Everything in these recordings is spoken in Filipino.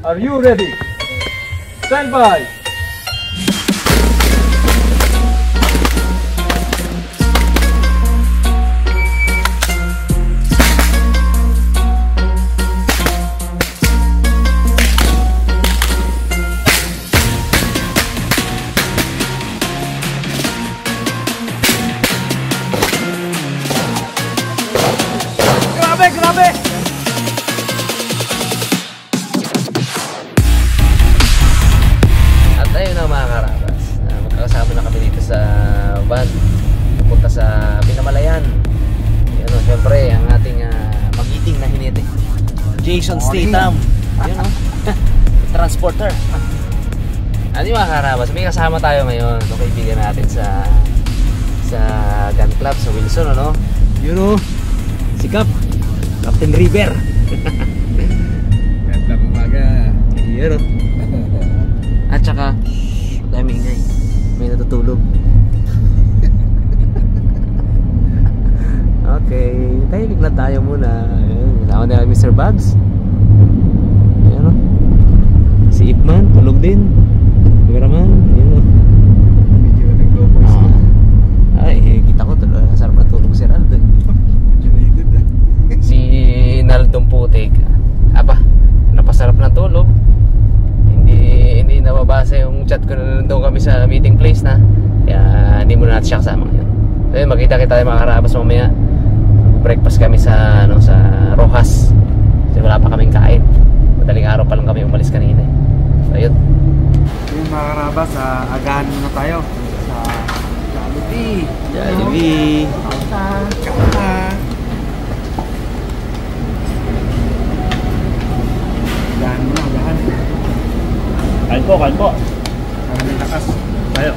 Are you ready? Stand by! Grabe! At ayun na mga karabas, magkakasama na kami dito sa van pupunta sa Pinamalayan. Yan o, syempre ang ating magiting na hinete, Jason Statham. Yun o, transporter. Ano yung mga karabas, may kasama tayo ngayon, no, kaibigan natin sa gun club sa Wilson, ano? Yun o, si Captain River. Ganda umaga. Yun o. At saka daming ingay, may natutulog. Okay, tahimik na tayo muna. Kasama nila Mr. Bugs. Ayan o, si Ipman, tulog din. Cameraman, ayan o. Medyo nag-go-boys. Ay, kita ko tuloy, sarap na tulog si Raldo. Si Naldong Putik, napasarap na tulog. Hindi nababasa yung chat ko na nandun kami sa meeting place na. Kaya hindi muna natin siya kasama ngayon. So yun, magkita-kita tayo mga karabas mamaya. Breakfast kami sa Rojas. Kasi wala pa kaming kain. Madaling araw pa lang kami umalis kanina. So yun. Yung mga karabas, agahan muna tayo sa Jollibee. Jollibee. Kata. Agahan muna, agahan. Kain po. Para may lakas. Tayo.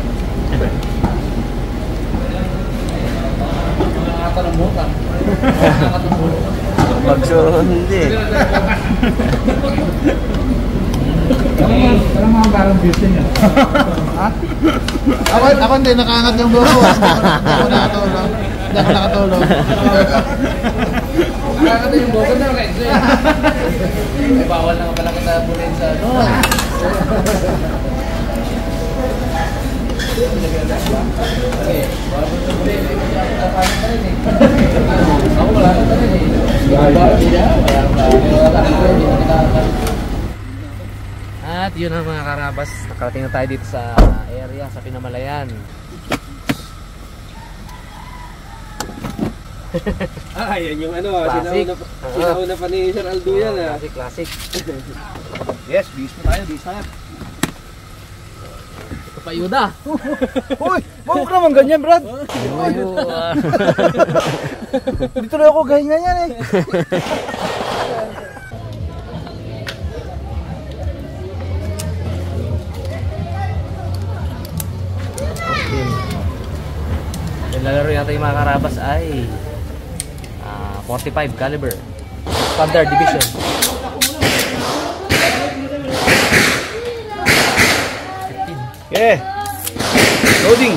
Nakakatalambutan. Magsuhon hindi. Parang mga barang beauty niya. Ha? Ako hindi, nakaangat yung buho. Hindi ako nakatulog. Nakaangat yung buho na rin. May bawal na pala kita bunin sa ano. Ako wala na rin eh. At yun ang mga karabas, nakarating na tayo dito sa area sa Pinamalayan. Yan yung ano, Classic. sinauna pa ni Sir Aldo yan. Classic. Yes, bis mo tayo, bis tayo. Ito pa Yuda. Uy, mawag naman ganyan, Brad. Dito na ako gahinga yan eh. Lalaro yata yung mga karabas ay 45 caliber standard division. Okay. Loading.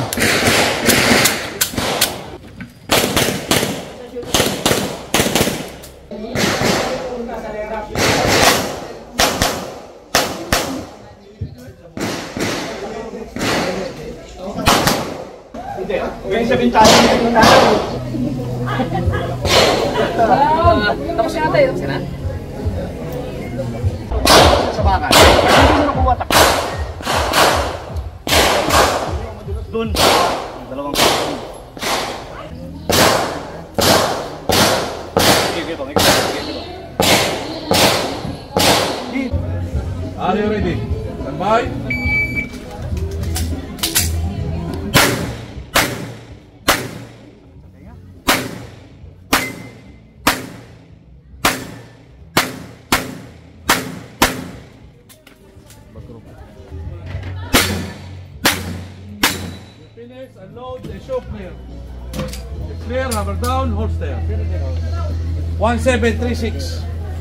Okay, sa bintana nito na. Tapos na tayo. Tapos na? Sa bakal. Hindi mo nakuha tak. Doon. Dalawang. Are you ready? Stand by. Finish and load the show clear. Clear, hammer down, hold there. 1736.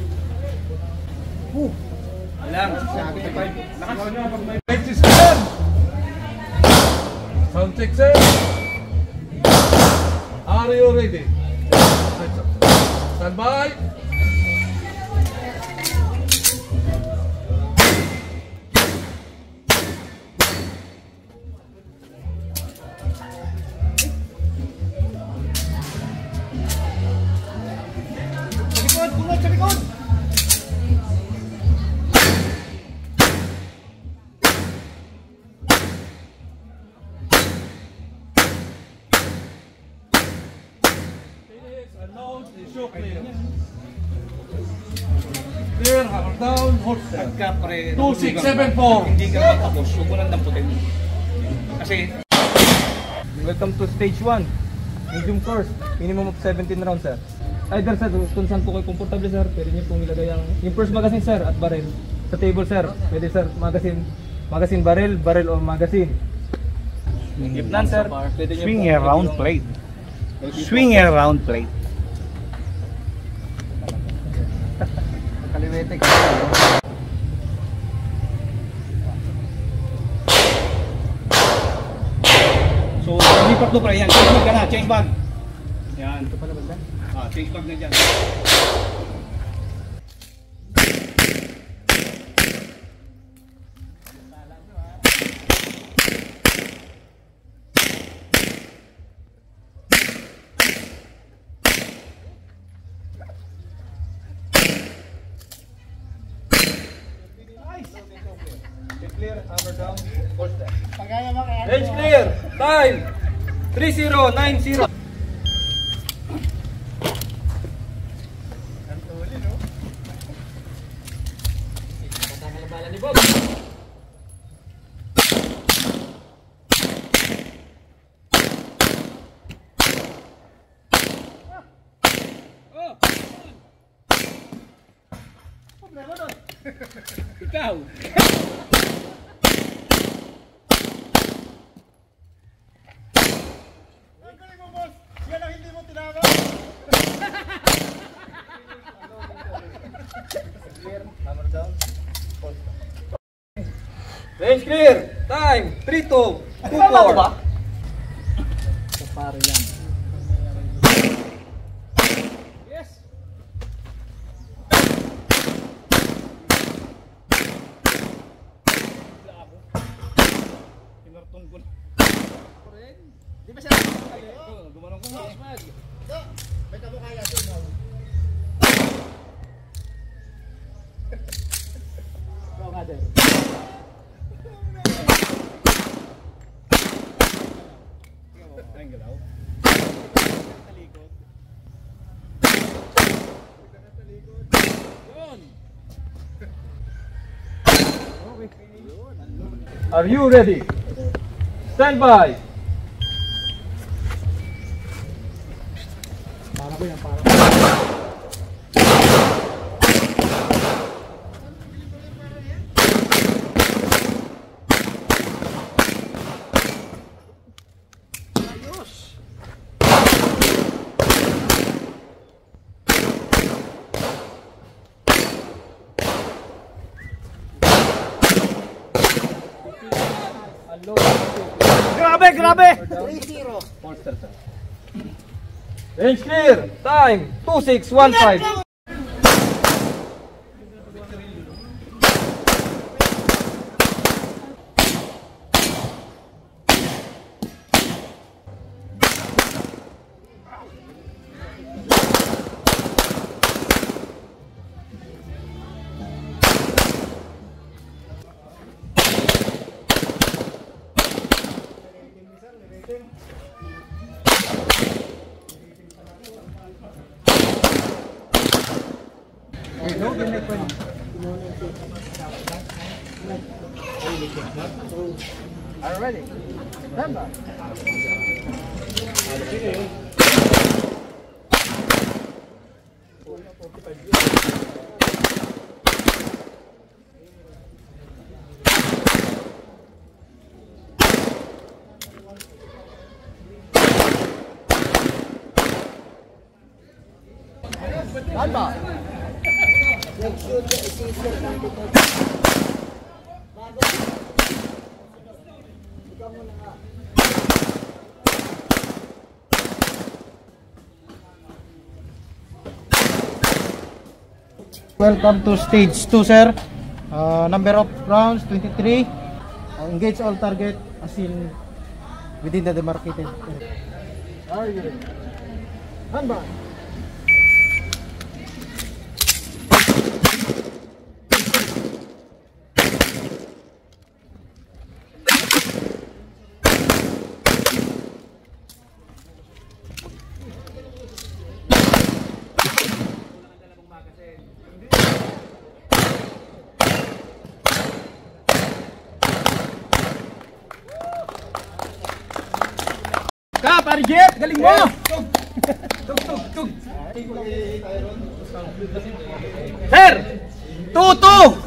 Alam, lakas nyo pag may benches ka yan. Sound check, sir. Are you ready? Stand by. Clear, hammer down, hold step. Pagka pre, 2674. hindi ka matapos, huwag mo nang damputin. Kasi, Welcome to stage 1. Medium course. Minimum of 17 rounds, sir. Either sir, kung saan po kayo komportable, sir, pwede niyo pong ilagay yung first magazine, sir, at barrel. Sa table, sir, pwede, sir, magazine barrel, barrel o magazine. If none, sir, pwede niyo swing pong around yung- plate. Swing around plate. Kaliwete. So, lipat mo pre, yan. Change bag ka na, change bag. Yan. Ito pala ba? Change bag na dyan. Clear, hammer down, hold step. Pagaya mo kaya. Range clear. Time 3090. Ikaw. Ang galing mo, boss. Yan ang hindi mo tinama. Clear, hammer down, hold step. Range clear. Time 3224. Pare yan. Yes. Kinarton ko na. Di ba siya nakakali? Gumanong ko nga. May kamukaya siya mo. Ikaw nga din. Ang galaw. Are you ready? Stand by. Para ko yan, para. Grabe, grabe. 3-0. Holster, sir. Range clear. Time 2615. Are you ready? Remember. Alba. Welcome to stage 2, sir. Number of rounds 23. Engage all target as in within the demarcated area. Are you ready? Handball. Target! Galing mo! Tug! Sir! 2-2!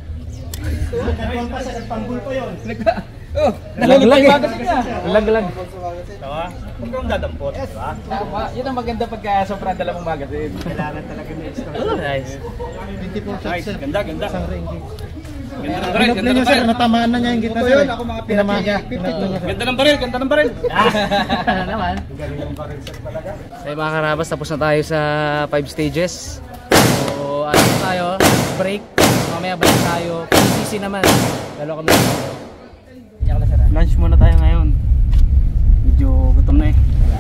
Nalaglag eh. Nalaglag. Huwag kang dadampot, di ba? Yun ang maganda pagka sobrang dala mong magazine. Kailangan talaga may extra. Oh, nice. 24 shots, Nice. sir. Ganda. Isang ringgit. Ganda ng baril, Pinop ganda niya, ng sir. baril. Natamaan na niya yung gitna, sir. Pinama niya. Ganda ng baril, ganda ng baril. naman. Ay mga karabas, tapos na tayo sa 5 stages. So ano tayo, break. Mamaya break tayo. PCC naman. Dalo kami. Lunch muna tayo ngayon. Medyo gutom na eh.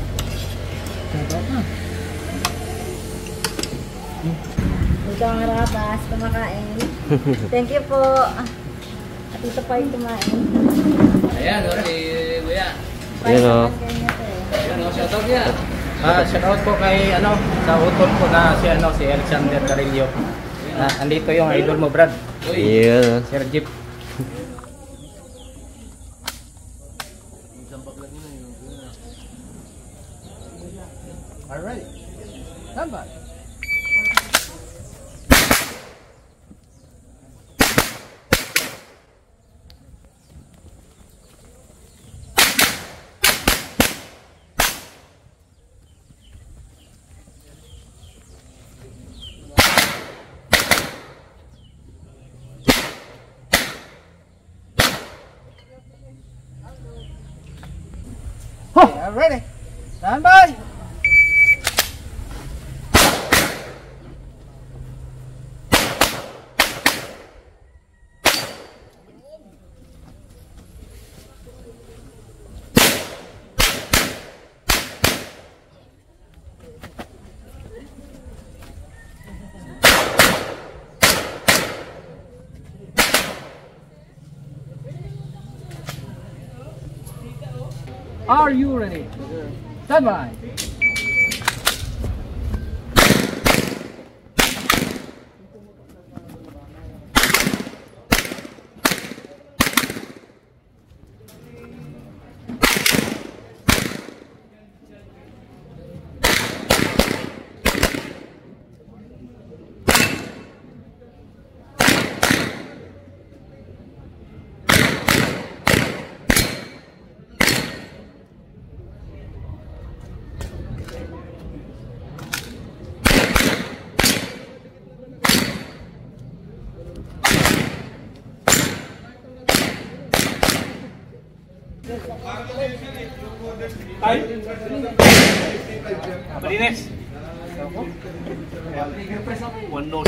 Ito ang harapas, kumakain. Thank you po. At ito pa yung kumain. Ayan, okay, kuya. Ayan o. Ayan, shoutout niya. Shoutout po kay sa utol ko na si Alexander Carillo. Andito yung idol mo, Brad. Iya. Sir Jeep. Alright. Tama. Ready. Stand by. Are you ready? Stand by. Malinis. One note.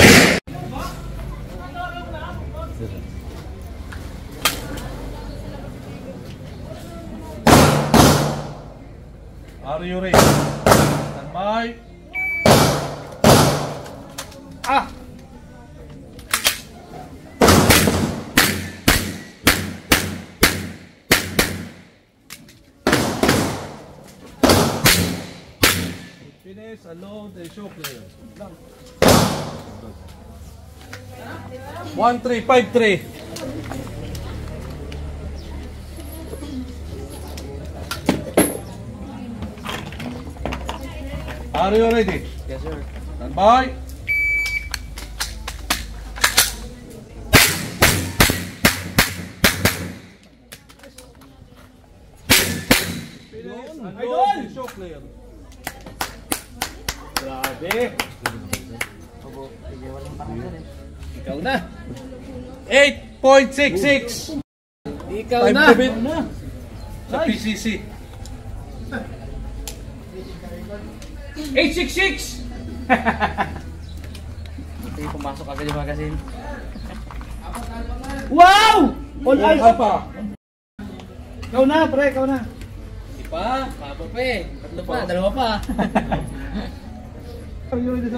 Are you ready? Stand by. Ah! Finish, allow the show player. 1-3-5-3. Are you ready? Yes, sir. Stand by. Finish, allow the show player. Grabe. Ikaw na. 8.66. Ikaw Time na. to beat sa PCC. 866. Hindi pumasok agad yung magazine. Wow! All eyes. Alpha. Ikaw na, pre, ikaw na. Di pa, papa pa eh. Tatlo pa, dalawa pa. Are you ready?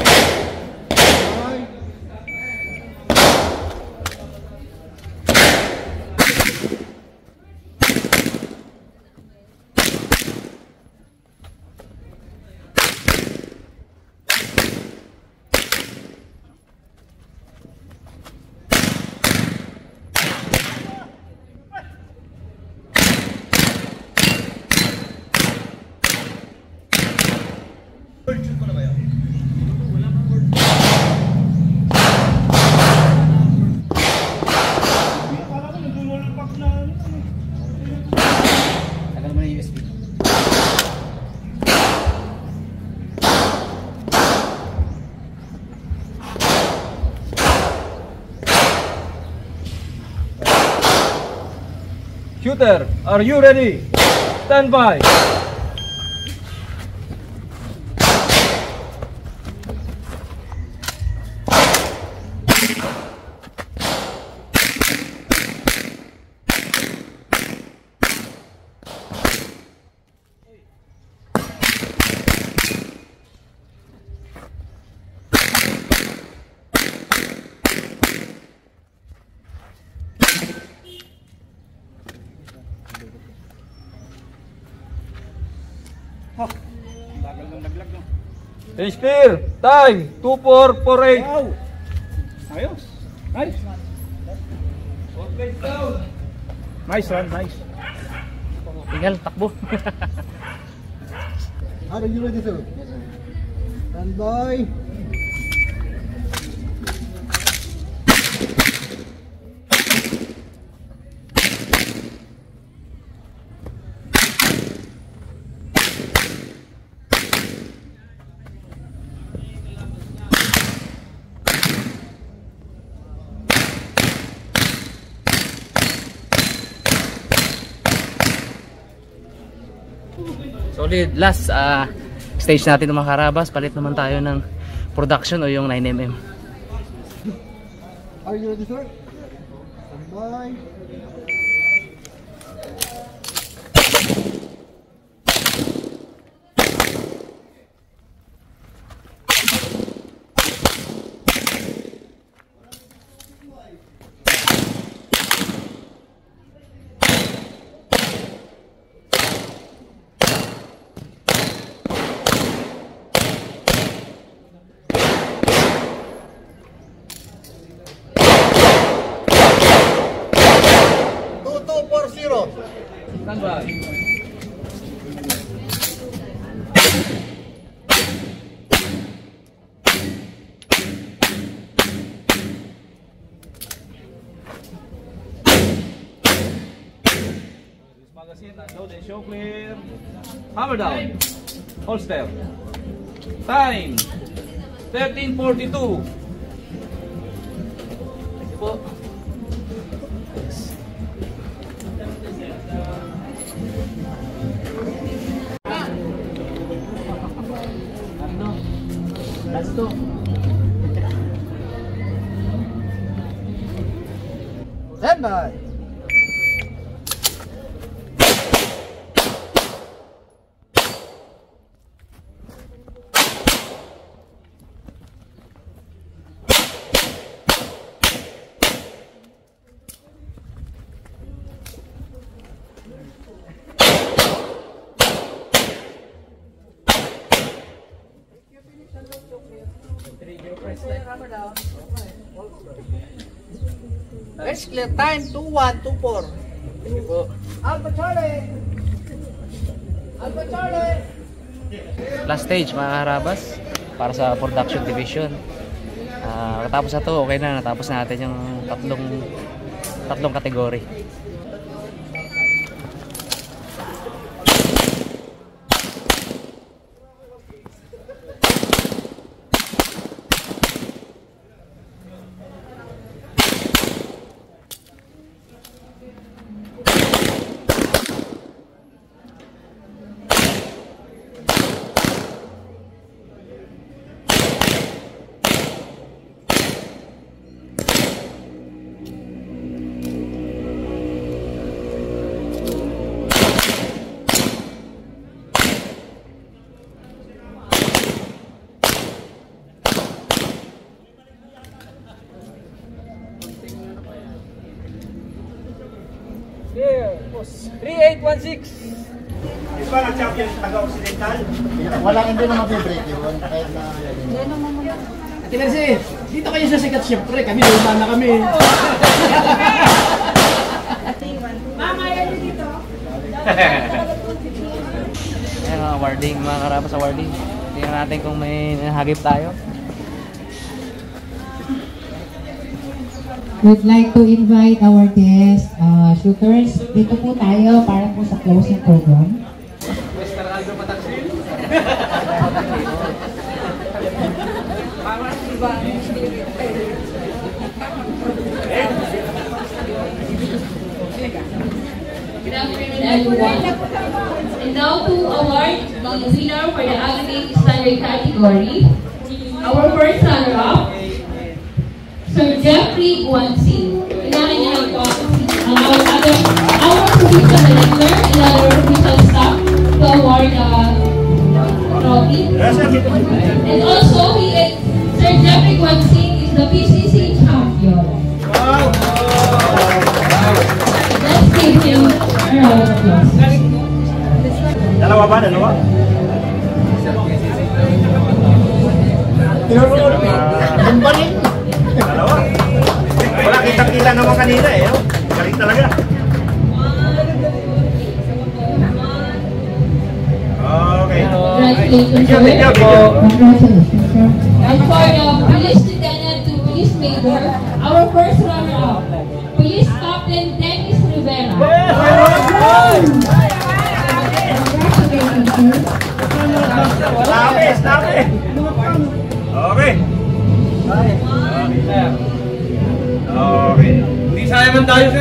Tagal mo na yung USB. Shooter, are you ready? Stand by. Clear. Time 2448. Wow! Ayos! Nice! Nice run, nice. Tinggal, takbo. Are you ready, sir? Stand by. Solid. Last stage natin ng mga karabas. Palit naman tayo ng production o yung 9mm. Are you ready, sir? Stand by. Stand by. Magazine unloaded, show clear. Hammer down. Holster. Time 13:42. Thank you po. Last to. Stand by. Let's clear time 2124. Alpha Charlie! Alpha Charlie! Last stage mga karabas para sa production division. Katapos na to, okay na, natapos na natin yung tatlong kategory. Here, boss. 3816. Iba na champion sa taga-occidental. Wala hindi na mabibreak yun. Kahit na... Ate Mercy, dito kayo sa sikat siyempre. Kami luma na kami. Mama, yan dito. Ayan mga warding, mga karabas sa warding. Ito tingnan natin kung may hagip tayo. We'd like to invite our guest shooters. Dito po tayo para po sa closing program. Mr. Aldo Pataksil. Good afternoon, everyone. And now to award the winner for the aggregate standard category. Our first runner-up, Sir Jeffrey Guanxi. Kailangan niya ng our provincial director and other official staff to award the trophy. And also, Sir Jeffrey Guanxi is the PCC champion. Wow! Let's give him a round of applause. Dalawa ba? Dalawa? Dalawa? Wala, kitang-kita naman kanina eh. Galing talaga. Okay. Congratulations, sir. Congratulations, sir. And for the Police Lieutenant to Police Major, our first runner-up, Police Captain Dennis Rivera. Congratulations, sir. Stop it! Okay. Okay. Hindi sayang tayo, sir.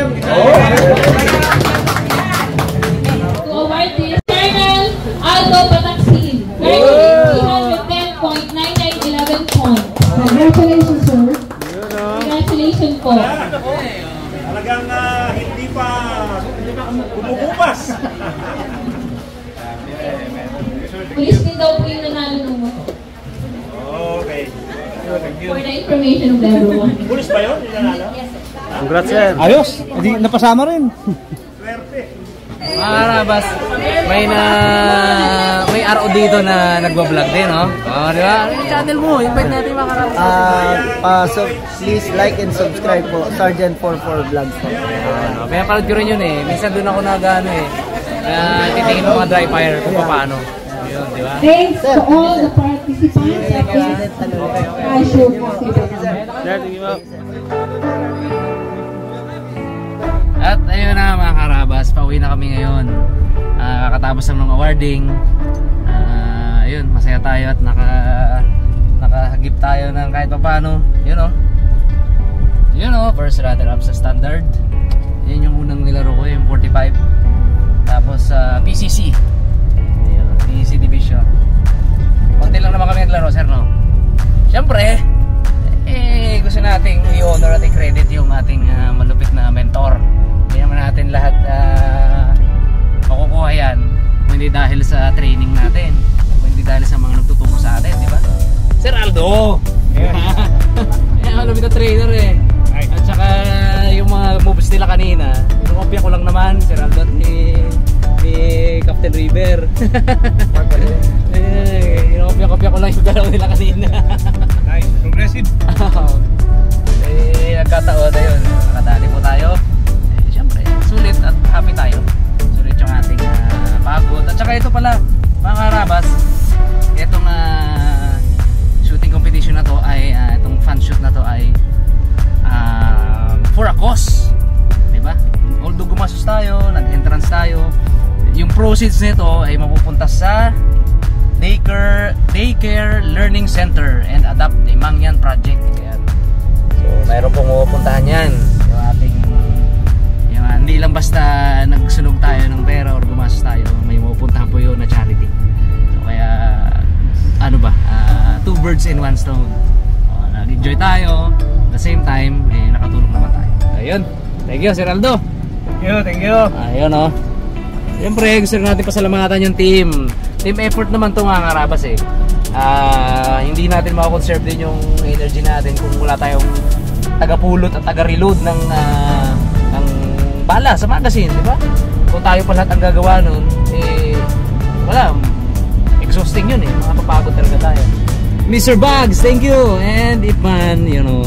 To award the Colonel Aldo Pataksil, earning 310.9911 points. Congratulations, sir. Congratulations po. Talagang hindi pa bumubukas. Police din daw po yung nanalo ng motor. Okay. For the information of everyone. Pulis ba yun? Yung nanalo? Congrats, sir. Ayos, hindi napasama rin. Swerte. Mga karabas, may RO dito na nagwa-vlog din, no? Oh, di ba? Ano yung channel mo? Invite natin mga karabas. So please like and subscribe po, Sergeant 44 Vlogs po. Pinapanood ko rin yun eh. Minsan doon ako nag-ano eh. Titingin ng mga dry fire kung paano. Yun, di ba? Thanks to all the participants of this Casio Festival. At ayun na mga karabas, pauwi na kami ngayon. Kakatapos lang ng awarding. Ayun, masaya tayo at nakahagip tayo ng kahit pa paano. Yun o, first runner-up sa standard. Yan yung unang nilaro ko, yung 45. Tapos PCC. Ayun, PCC division. Konti lang naman kami naglaro, sir, no? Siyempre, gusto nating i-honor at i-credit yung ating malupit na mentor. Hindi naman natin lahat makukuha yan kung hindi dahil sa training natin, kung hindi dahil sa mga nagtuturo sa atin, di ba? Sir Aldo! Yan, malupit na trainer eh. At saka yung mga moves nila kanina, inukopya ko lang naman, Sir Aldo at ni Captain River. Inukopya ko lang yung dalaw nila kanina. Nice. Progressive. Nagkataon na yun, nakadali po tayo. Siyempre, sulit at happy tayo. Sulit yung ating pagod. At saka ito pala, mga karabas, itong shooting competition na to ay, itong fan shoot na to ay for a cause. Diba? Although gumastos tayo, nag-entrance tayo, yung proceeds nito ay mapupunta sa Daycare Learning Center and Adapt Mangyan Project. Ayan. So, mayroon pong pupuntahan yan. Yung ating, hindi lang basta nagsunog tayo ng pera or gumastos tayo, may mapupuntahan po yun na charity. So, kaya, two birds in one stone. Nag-enjoy tayo, at the same time, nakatulong naman tayo. Ayun. Thank you, Sir Aldo. Thank you. Ayun, oh. Siyempre, gusto natin pasalamatan yung team. Team effort naman ito mga karabas eh. Hindi natin makakonserve din yung energy natin kung wala tayong taga-pulot at taga-reload ng bala sa magazine, di ba? Kung tayo pa lahat ang gagawa nun, wala, exhausting yun eh. Makapapagod talaga tayo. Mr. Bugs, thank you! And Ipman,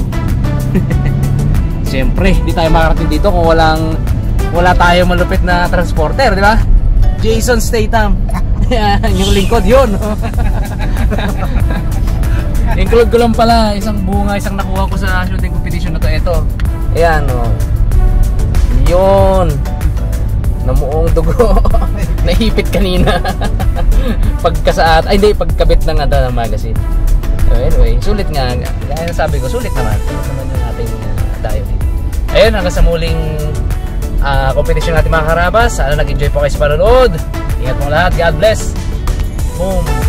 siyempre, di tayo makarating dito kung wala tayong malupit na transporter, di ba? Jason Statham. Yung lingkod yun. Include ko lang pala isang bunga, isang nakuha ko sa shooting competition na to. Ito. Ayan, oh. Yun. Namuong dugo. Naipit kanina. Pagkasaat, ay hindi, pagkabit ng ng magazine. So anyway, sulit nga. Gaya na sabi ko, sulit naman. Sulit naman yung ating dive. Ayun, hanggang sa muling competition natin mga karabas. Sana nag-enjoy po kayo sa panonood. Ingat mo lahat. God bless. Boom.